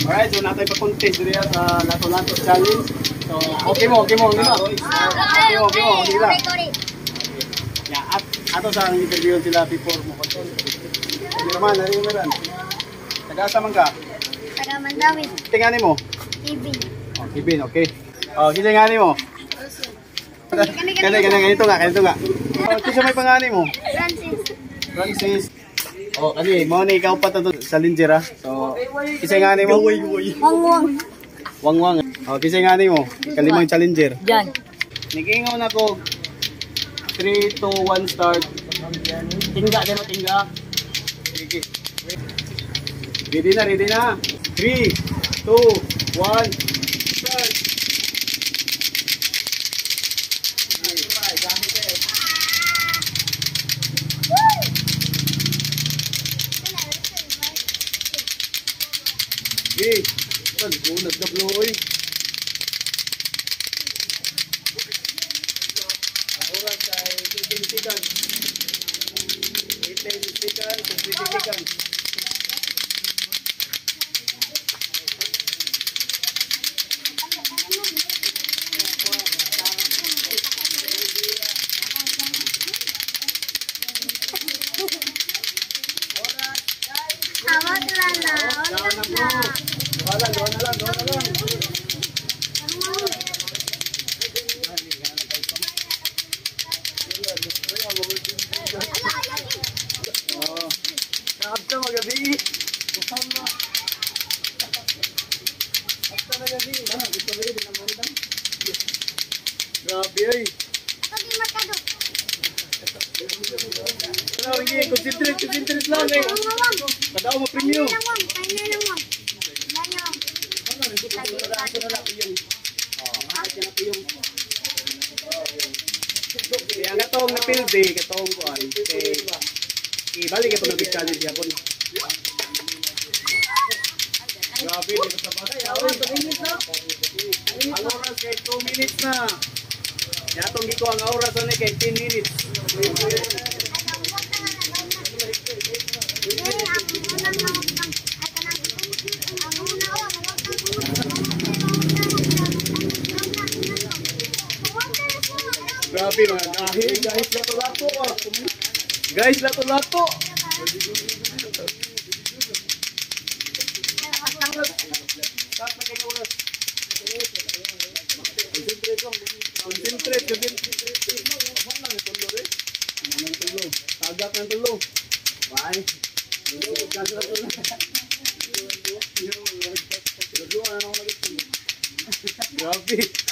Alright, so natay pa contest diri sa Lato-Lato challenge. So, okay mo, di ba? Okay mo, di ba? Yeah, ato sa interview sila before mo control. Ano naman, narinig. Taga-asa man ka? Taga Mandawi. Tingani mo? Ibin. Oh, Ibin, okay. Oh, kasi ngani mo? Ganito nga. Oh, kasi may pangani mo? Francis. Oh, kasi mo ni ikaw pa to sa Linjera. So, kasi ngani mo? Wangwang. Oh, kasi ngani mo? Kalimang challenger. Jan. Nikingaw na ko 3, 2, 1 start. Tingga. Sige. Ready na. 3, 2, 1 start. Okay, nagdablo oy. Ang oras ay 18 seconds. 18 seconds, 20 seconds. Doa na lang. Oh, nakapta magabi. Usama. Nakapta magabi. Gusto mo rin ang mandang. Grabe ay. Concentrate lang eh. Kadao mo premium. Kaya katong napilde, katong kuan. Ibalik ito na big challenge yapon. Grabe, dito sa bata. Ang oras kay 2 minutes na. Yatong giko ang oras na kay 10 minutes. Grabe mga dahil, guys, lato-lato ah. Guys, lato-lato. Concentrate. Tagak ng tulo. Bye. Grabe.